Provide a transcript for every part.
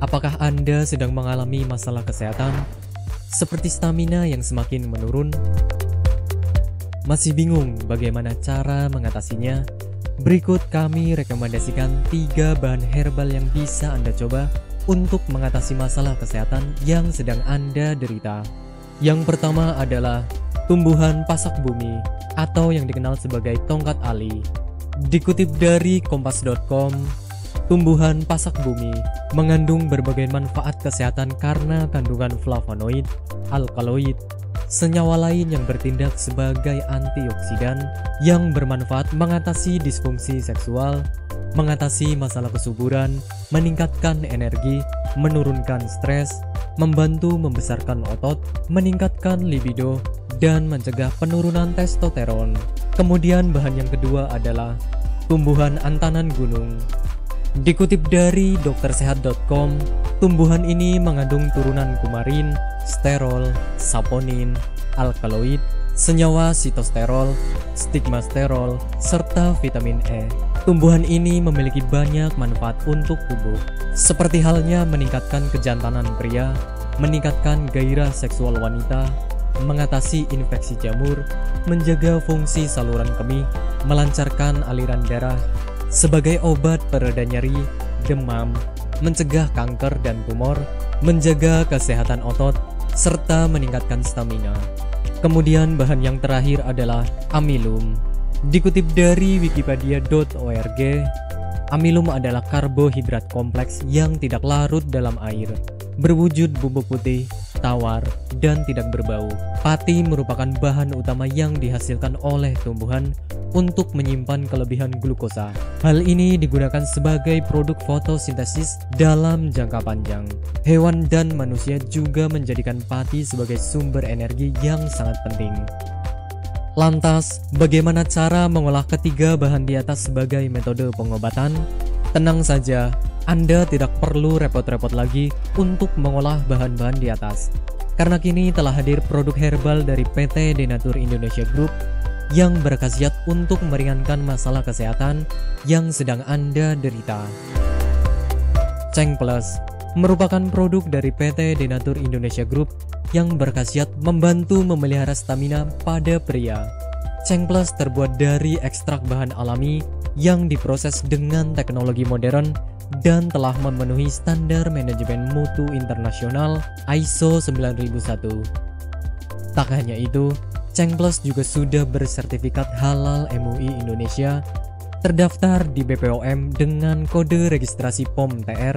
Apakah Anda sedang mengalami masalah kesehatan, seperti stamina yang semakin menurun? Masih bingung bagaimana cara mengatasinya? Berikut kami rekomendasikan 3 bahan herbal yang bisa Anda coba untuk mengatasi masalah kesehatan yang sedang Anda derita. Yang pertama adalah tumbuhan pasak bumi atau yang dikenal sebagai tongkat ali. Dikutip dari kompas.com, tumbuhan pasak bumi mengandung berbagai manfaat kesehatan karena kandungan flavonoid, alkaloid, senyawa lain yang bertindak sebagai antioksidan yang bermanfaat mengatasi disfungsi seksual, mengatasi masalah kesuburan, meningkatkan energi, menurunkan stres, membantu membesarkan otot, meningkatkan libido, dan mencegah penurunan testosteron. Kemudian bahan yang kedua adalah tumbuhan antanan gunung. Dikutip dari doktersehat.com, tumbuhan ini mengandung turunan kumarin, sterol, saponin, alkaloid, senyawa sitosterol, stigmasterol, serta vitamin E. Tumbuhan ini memiliki banyak manfaat untuk tubuh, seperti halnya meningkatkan kejantanan pria, meningkatkan gairah seksual wanita, mengatasi infeksi jamur, menjaga fungsi saluran kemih, melancarkan aliran darah, sebagai obat pereda nyeri, demam, mencegah kanker dan tumor, menjaga kesehatan otot, serta meningkatkan stamina. Kemudian bahan yang terakhir adalah amilum. Dikutip dari wikipedia.org, amilum adalah karbohidrat kompleks yang tidak larut dalam air, berwujud bubuk putih, tawar, dan tidak berbau. Pati merupakan bahan utama yang dihasilkan oleh tumbuhan untuk menyimpan kelebihan glukosa. Hal ini digunakan sebagai produk fotosintesis dalam jangka panjang. Hewan dan manusia juga menjadikan pati sebagai sumber energi yang sangat penting. Lantas, bagaimana cara mengolah ketiga bahan di atas sebagai metode pengobatan? Tenang saja, Anda tidak perlu repot-repot lagi untuk mengolah bahan-bahan di atas. Karena kini telah hadir produk herbal dari PT Denatur Indonesia Group yang berkhasiat untuk meringankan masalah kesehatan yang sedang Anda derita. Cheng Plus merupakan produk dari PT Denatur Indonesia Group yang berkhasiat membantu memelihara stamina pada pria. Cheng Plus terbuat dari ekstrak bahan alami yang diproses dengan teknologi modern dan telah memenuhi standar manajemen mutu internasional ISO 9001. Tak hanya itu, Cheng Plus juga sudah bersertifikat halal MUI Indonesia, terdaftar di BPOM dengan kode registrasi POM TR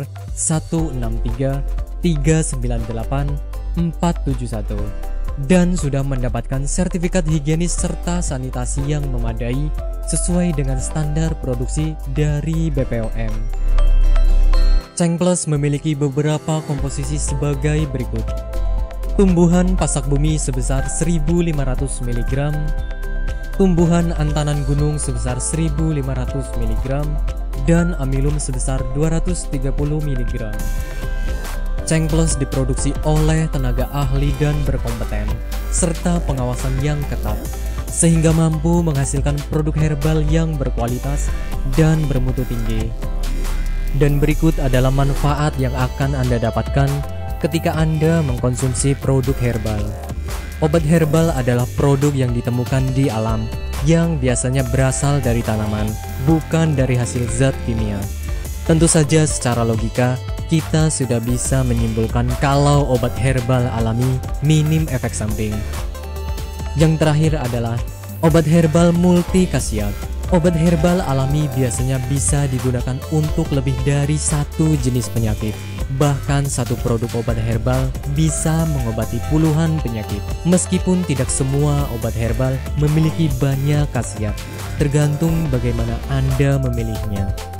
163398471 dan sudah mendapatkan sertifikat higienis serta sanitasi yang memadai sesuai dengan standar produksi dari BPOM. Cheng Plus memiliki beberapa komposisi sebagai berikut. Tumbuhan pasak bumi sebesar 1500 mg, tumbuhan antanan gunung sebesar 1500 mg, dan amilum sebesar 230 mg. Cheng Plus diproduksi oleh tenaga ahli dan berkompeten, serta pengawasan yang ketat, sehingga mampu menghasilkan produk herbal yang berkualitas dan bermutu tinggi. Dan berikut adalah manfaat yang akan Anda dapatkan ketika Anda mengkonsumsi produk herbal. Obat herbal adalah produk yang ditemukan di alam, yang biasanya berasal dari tanaman, bukan dari hasil zat kimia. Tentu saja secara logika, kita sudah bisa menyimpulkan kalau obat herbal alami minim efek samping. Yang terakhir adalah obat herbal multi khasiat. Obat herbal alami biasanya bisa digunakan untuk lebih dari satu jenis penyakit. Bahkan satu produk obat herbal bisa mengobati puluhan penyakit. Meskipun tidak semua obat herbal memiliki banyak khasiat, tergantung bagaimana Anda memilihnya.